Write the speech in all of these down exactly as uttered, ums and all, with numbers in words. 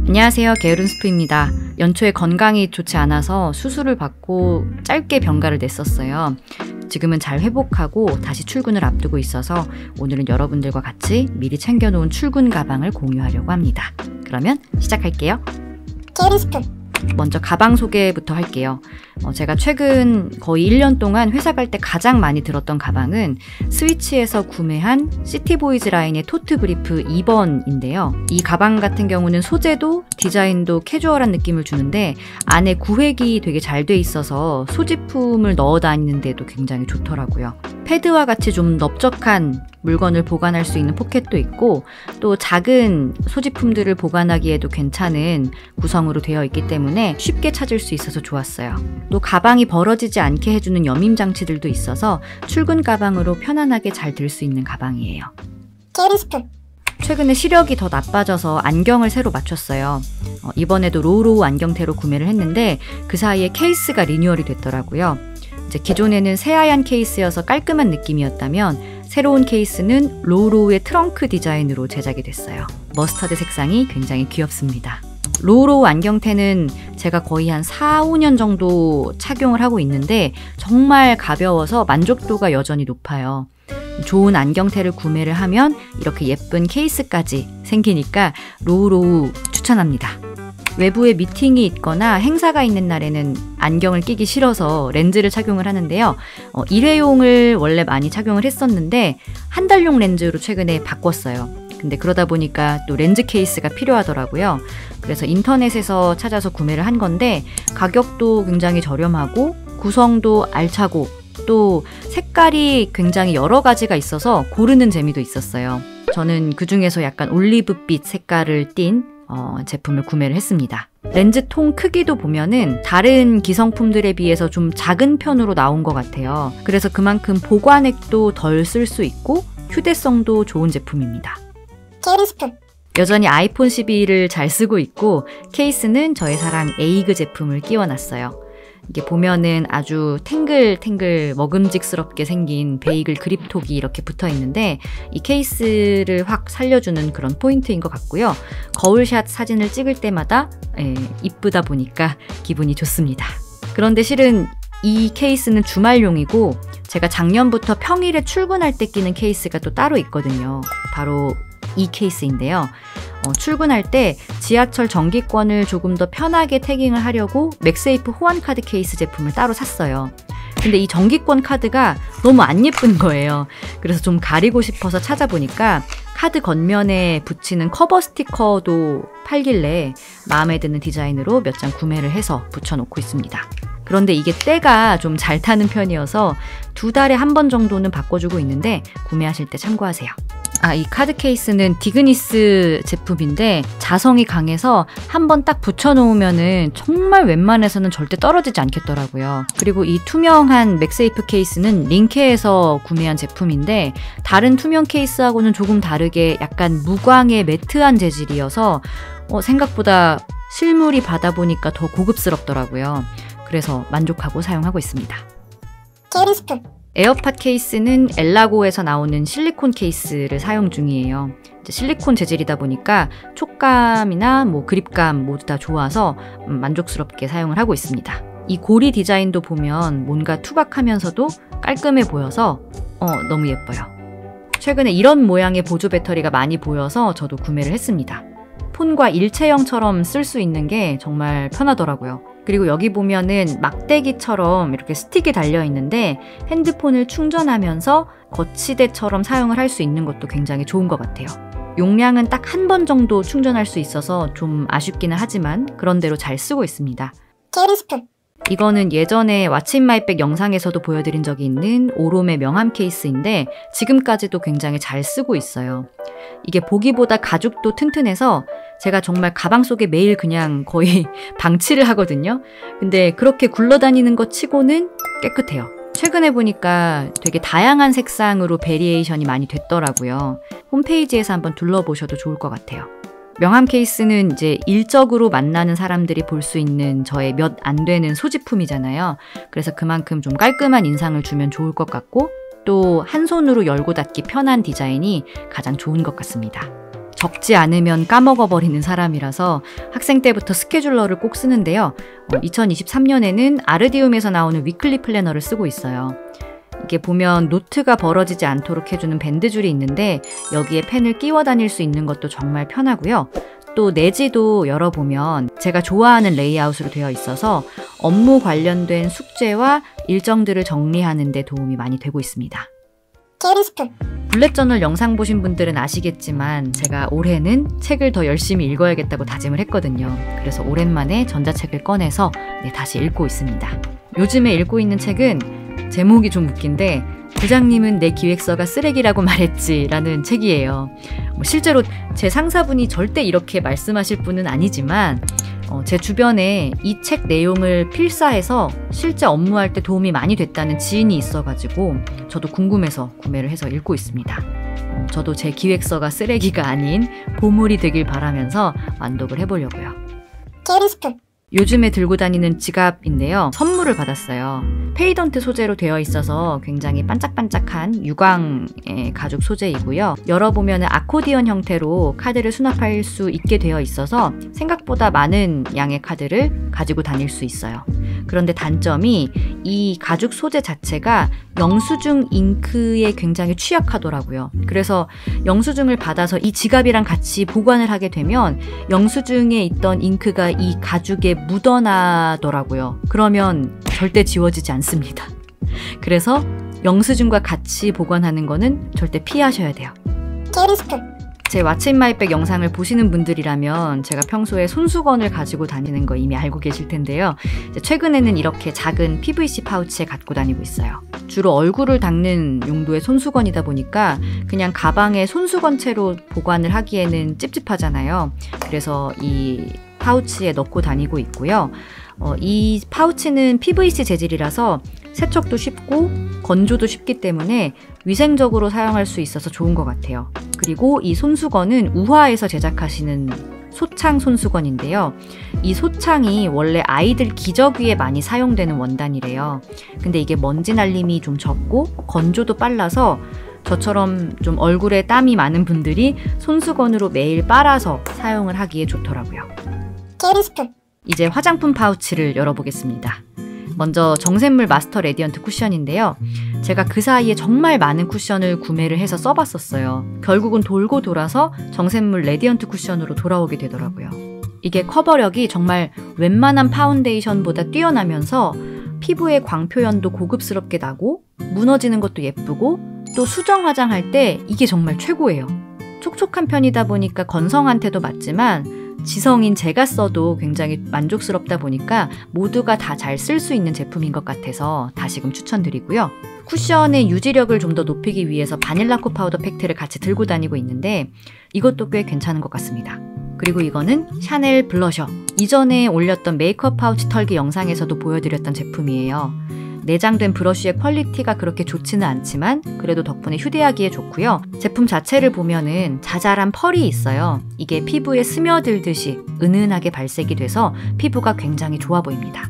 안녕하세요, 게으른 스프입니다. 연초에 건강이 좋지 않아서 수술을 받고 짧게 병가를 냈었어요. 지금은 잘 회복하고 다시 출근을 앞두고 있어서 오늘은 여러분들과 같이 미리 챙겨놓은 출근 가방을 공유하려고 합니다. 그러면 시작할게요. 게으른 스프. 먼저 가방 소개부터 할게요. 어, 제가 최근 거의 일 년 동안 회사 갈 때 가장 많이 들었던 가방은 스위치에서 구매한 시티보이즈 라인의 토트 브리프 이 번인데요. 이 가방 같은 경우는 소재도 디자인도 캐주얼한 느낌을 주는데 안에 구획이 되게 잘 돼 있어서 소지품을 넣어 다니는데도 굉장히 좋더라고요. 패드와 같이 좀 넓적한 물건을 보관할 수 있는 포켓도 있고 또 작은 소지품들을 보관하기에도 괜찮은 구성으로 되어 있기 때문에 쉽게 찾을 수 있어서 좋았어요. 또 가방이 벌어지지 않게 해주는 여밈 장치들도 있어서 출근 가방으로 편안하게 잘 들 수 있는 가방이에요. 게으른 스프. 최근에 시력이 더 나빠져서 안경을 새로 맞췄어요. 어, 이번에도 로우로우 안경테로 구매를 했는데 그 사이에 케이스가 리뉴얼이 됐더라고요. 이제 기존에는 새하얀 케이스여서 깔끔한 느낌이었다면 새로운 케이스는 로우로우의 트렁크 디자인으로 제작이 됐어요. 머스타드 색상이 굉장히 귀엽습니다. 로우로우 안경테는 제가 거의 한 사, 오 년 정도 착용을 하고 있는데 정말 가벼워서 만족도가 여전히 높아요. 좋은 안경테를 구매를 하면 이렇게 예쁜 케이스까지 생기니까 로우로우 추천합니다. 외부에 미팅이 있거나 행사가 있는 날에는 안경을 끼기 싫어서 렌즈를 착용을 하는데요. 어, 일회용을 원래 많이 착용을 했었는데 한 달용 렌즈로 최근에 바꿨어요. 근데 그러다 보니까 또 렌즈 케이스가 필요하더라고요. 그래서 인터넷에서 찾아서 구매를 한 건데 가격도 굉장히 저렴하고 구성도 알차고 또 색깔이 굉장히 여러 가지가 있어서 고르는 재미도 있었어요. 저는 그중에서 약간 올리브빛 색깔을 띤 어, 제품을 구매를 했습니다. 렌즈통 크기도 보면은 다른 기성품들에 비해서 좀 작은 편으로 나온 것 같아요. 그래서 그만큼 보관액도 덜 쓸 수 있고 휴대성도 좋은 제품입니다. 게으른 스프. 여전히 아이폰 십이를 잘 쓰고 있고 케이스는 저의 사랑 에이그 제품을 끼워놨어요. 이게 보면은 아주 탱글탱글 먹음직스럽게 생긴 베이글 그립톡이 이렇게 붙어 있는데 이 케이스를 확 살려주는 그런 포인트인 것 같고요. 거울샷 사진을 찍을 때마다 에, 이쁘다 보니까 기분이 좋습니다. 그런데 실은 이 케이스는 주말용이고 제가 작년부터 평일에 출근할 때 끼는 케이스가 또 따로 있거든요. 바로 이 케이스인데요. 어, 출근할 때 지하철 정기권을 조금 더 편하게 태깅을 하려고 맥세이프 호환카드 케이스 제품을 따로 샀어요. 근데 이 정기권 카드가 너무 안 예쁜 거예요. 그래서 좀 가리고 싶어서 찾아보니까 카드 겉면에 붙이는 커버 스티커도 팔길래 마음에 드는 디자인으로 몇 장 구매를 해서 붙여놓고 있습니다. 그런데 이게 때가 좀 잘 타는 편이어서 두 달에 한 번 정도는 바꿔주고 있는데 구매하실 때 참고하세요. 아, 이 카드 케이스는 디그니스 제품인데 자성이 강해서 한번 딱 붙여놓으면은 정말 웬만해서는 절대 떨어지지 않겠더라고요. 그리고 이 투명한 맥세이프 케이스는 링케에서 구매한 제품인데 다른 투명 케이스하고는 조금 다르게 약간 무광의 매트한 재질이어서 어, 생각보다 실물이 받아보니까 더 고급스럽더라고요. 그래서 만족하고 사용하고 있습니다. 게으른 스프. 에어팟 케이스는 엘라고에서 나오는 실리콘 케이스를 사용 중이에요. 이제 실리콘 재질이다 보니까 촉감이나 뭐 그립감 모두 다 좋아서 만족스럽게 사용을 하고 있습니다. 이 고리 디자인도 보면 뭔가 투박하면서도 깔끔해 보여서 어, 너무 예뻐요. 최근에 이런 모양의 보조 배터리가 많이 보여서 저도 구매를 했습니다. 폰과 일체형처럼 쓸 수 있는 게 정말 편하더라고요. 그리고 여기 보면은 막대기처럼 이렇게 스틱이 달려 있는데 핸드폰을 충전하면서 거치대처럼 사용을 할 수 있는 것도 굉장히 좋은 것 같아요. 용량은 딱 한 번 정도 충전할 수 있어서 좀 아쉽기는 하지만 그런대로 잘 쓰고 있습니다. 게으른 스프. 이거는 예전에 왓츠 인 마이 백 영상에서도 보여드린 적이 있는 오롬의 명함 케이스인데 지금까지도 굉장히 잘 쓰고 있어요. 이게 보기보다 가죽도 튼튼해서 제가 정말 가방 속에 매일 그냥 거의 방치를 하거든요. 근데 그렇게 굴러다니는 것 치고는 깨끗해요. 최근에 보니까 되게 다양한 색상으로 베리에이션이 많이 됐더라고요. 홈페이지에서 한번 둘러보셔도 좋을 것 같아요. 명함 케이스는 이제 일적으로 만나는 사람들이 볼 수 있는 저의 몇 안 되는 소지품이잖아요. 그래서 그만큼 좀 깔끔한 인상을 주면 좋을 것 같고 또 한 손으로 열고 닫기 편한 디자인이 가장 좋은 것 같습니다. 적지 않으면 까먹어버리는 사람이라서 학생 때부터 스케줄러를 꼭 쓰는데요. 어, 이천이십삼 년에는 아르디움에서 나오는 위클리 플래너를 쓰고 있어요. 이게 보면 노트가 벌어지지 않도록 해주는 밴드줄이 있는데 여기에 펜을 끼워 다닐 수 있는 것도 정말 편하고요. 또 내지도 열어보면 제가 좋아하는 레이아웃으로 되어 있어서 업무 관련된 숙제와 일정들을 정리하는 데 도움이 많이 되고 있습니다. 게으른 스푼. 블랙저널 영상 보신 분들은 아시겠지만 제가 올해는 책을 더 열심히 읽어야겠다고 다짐을 했거든요. 그래서 오랜만에 전자책을 꺼내서 네, 다시 읽고 있습니다. 요즘에 읽고 있는 책은 제목이 좀 웃긴데 부장님은 내 기획서가 쓰레기라고 말했지 라는 책이에요. 뭐 실제로 제 상사분이 절대 이렇게 말씀하실 분은 아니지만 어, 제 주변에 이 책 내용을 필사해서 실제 업무할 때 도움이 많이 됐다는 지인이 있어가지고 저도 궁금해서 구매를 해서 읽고 있습니다. 어, 저도 제 기획서가 쓰레기가 아닌 보물이 되길 바라면서 완독을 해보려고요. 게으른 스푼. 요즘에 들고 다니는 지갑인데요. 선물을 받았어요. 페이던트 소재로 되어 있어서 굉장히 반짝반짝한 유광의 가죽 소재이고요. 열어보면 아코디언 형태로 카드를 수납할 수 있게 되어 있어서 생각보다 많은 양의 카드를 가지고 다닐 수 있어요. 그런데 단점이 이 가죽 소재 자체가 영수증 잉크에 굉장히 취약하더라고요. 그래서 영수증을 받아서 이 지갑이랑 같이 보관을 하게 되면 영수증에 있던 잉크가 이 가죽에 묻어나더라고요. 그러면 절대 지워지지 않습니다. 그래서 영수증과 같이 보관하는 거는 절대 피하셔야 돼요. 게으른 스푼. 제 왓츠 인 마이 백 영상을 보시는 분들이라면 제가 평소에 손수건을 가지고 다니는 거 이미 알고 계실 텐데요. 이제 최근에는 이렇게 작은 피브이씨 파우치에 갖고 다니고 있어요. 주로 얼굴을 닦는 용도의 손수건이다 보니까 그냥 가방에 손수건채로 보관을 하기에는 찝찝하잖아요. 그래서 이 파우치에 넣고 다니고 있고요. 어, 이 파우치는 피브이씨 재질이라서 세척도 쉽고 건조도 쉽기 때문에 위생적으로 사용할 수 있어서 좋은 것 같아요. 그리고 이 손수건은 우화에서 제작하시는 소창 손수건인데요. 이 소창이 원래 아이들 기저귀에 많이 사용되는 원단이래요. 근데 이게 먼지 날림이 좀 적고 건조도 빨라서 저처럼 좀 얼굴에 땀이 많은 분들이 손수건으로 매일 빨아서 사용을 하기에 좋더라고요. 게으른 스푼. 이제 화장품 파우치를 열어보겠습니다. 먼저 정샘물 마스터 레디언트 쿠션인데요. 제가 그 사이에 정말 많은 쿠션을 구매를 해서 써봤었어요. 결국은 돌고 돌아서 정샘물 레디언트 쿠션으로 돌아오게 되더라고요. 이게 커버력이 정말 웬만한 파운데이션보다 뛰어나면서 피부의 광표현도 고급스럽게 나고 무너지는 것도 예쁘고 또 수정 화장할 때 이게 정말 최고예요. 촉촉한 편이다 보니까 건성한테도 맞지만 지성인 제가 써도 굉장히 만족스럽다 보니까 모두가 다 잘 쓸 수 있는 제품인 것 같아서 다시금 추천드리고요. 쿠션의 유지력을 좀 더 높이기 위해서 바닐라코 파우더 팩트를 같이 들고 다니고 있는데 이것도 꽤 괜찮은 것 같습니다. 그리고 이거는 샤넬 블러셔. 이전에 올렸던 메이크업 파우치 털기 영상에서도 보여드렸던 제품이에요. 내장된 브러쉬의 퀄리티가 그렇게 좋지는 않지만 그래도 덕분에 휴대하기에 좋고요. 제품 자체를 보면은 자잘한 펄이 있어요. 이게 피부에 스며들듯이 은은하게 발색이 돼서 피부가 굉장히 좋아 보입니다.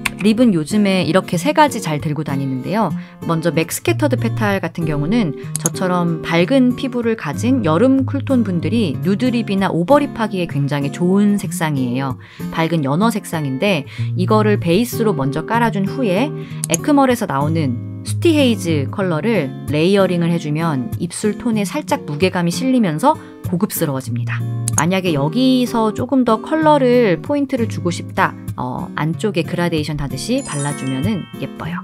립은 요즘에 이렇게 세 가지 잘 들고 다니는데요. 먼저 맥 스캐터드 페탈 같은 경우는 저처럼 밝은 피부를 가진 여름 쿨톤 분들이 누드립이나 오버립 하기에 굉장히 좋은 색상이에요. 밝은 연어 색상인데 이거를 베이스로 먼저 깔아준 후에 에크멀에서 나오는 스티 헤이즈 컬러를 레이어링을 해주면 입술 톤에 살짝 무게감이 실리면서 고급스러워집니다. 만약에 여기서 조금 더 컬러를 포인트를 주고 싶다, 어, 안쪽에 그라데이션 다듯이 발라주면 예뻐요.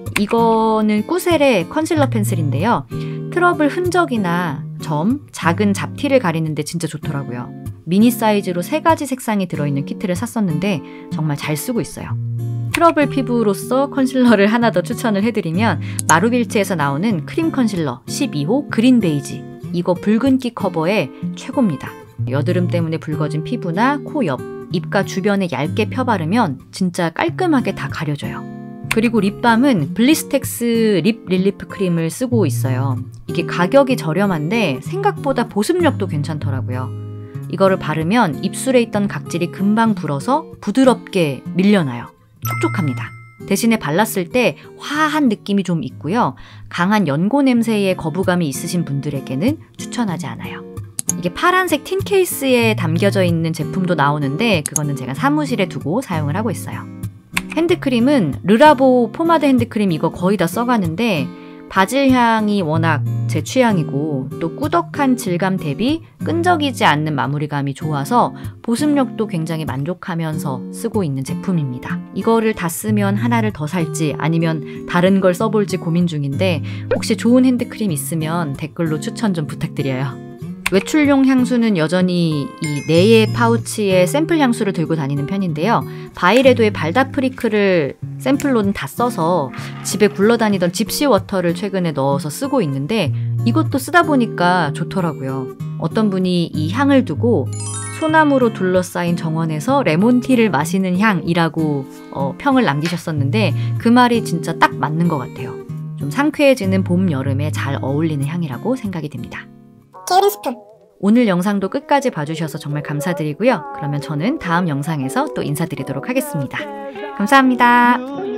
이거는 꾸셀의 컨실러 펜슬인데요. 트러블 흔적이나 점, 작은 잡티를 가리는데 진짜 좋더라고요. 미니 사이즈로 세 가지 색상이 들어있는 키트를 샀었는데 정말 잘 쓰고 있어요. 트러블 피부로서 컨실러를 하나 더 추천을 해드리면 마루빌츠에서 나오는 크림 컨실러 십이 호 그린 베이지. 이거 붉은기 커버에 최고입니다. 여드름 때문에 붉어진 피부나 코 옆, 입가 주변에 얇게 펴바르면 진짜 깔끔하게 다 가려져요. 그리고 립밤은 블리스텍스 립 릴리프 크림을 쓰고 있어요. 이게 가격이 저렴한데 생각보다 보습력도 괜찮더라고요. 이거를 바르면 입술에 있던 각질이 금방 불어서 부드럽게 밀려나요. 촉촉합니다. 대신에 발랐을 때 화한 느낌이 좀 있고요. 강한 연고 냄새에 거부감이 있으신 분들에게는 추천하지 않아요. 이게 파란색 틴 케이스에 담겨져 있는 제품도 나오는데 그거는 제가 사무실에 두고 사용을 하고 있어요. 핸드크림은 르라보 포마드 핸드크림 이거 거의 다 써가는데 바질 향이 워낙 제 취향이고 또 꾸덕한 질감 대비 끈적이지 않는 마무리감이 좋아서 보습력도 굉장히 만족하면서 쓰고 있는 제품입니다. 이거를 다 쓰면 하나를 더 살지 아니면 다른 걸 써볼지 고민 중인데 혹시 좋은 핸드크림 있으면 댓글로 추천 좀 부탁드려요. 외출용 향수는 여전히 이 네의 파우치에 샘플 향수를 들고 다니는 편인데요. 바이레도의 발다프리크를 샘플로는 다 써서 집에 굴러다니던 집시워터를 최근에 넣어서 쓰고 있는데 이것도 쓰다 보니까 좋더라고요. 어떤 분이 이 향을 두고 소나무로 둘러싸인 정원에서 레몬티를 마시는 향이라고 어, 평을 남기셨었는데 그 말이 진짜 딱 맞는 것 같아요. 좀 상쾌해지는 봄, 여름에 잘 어울리는 향이라고 생각이 듭니다. 게으른 스프. 오늘 영상도 끝까지 봐주셔서 정말 감사드리고요. 그러면 저는 다음 영상에서 또 인사드리도록 하겠습니다. 감사합니다.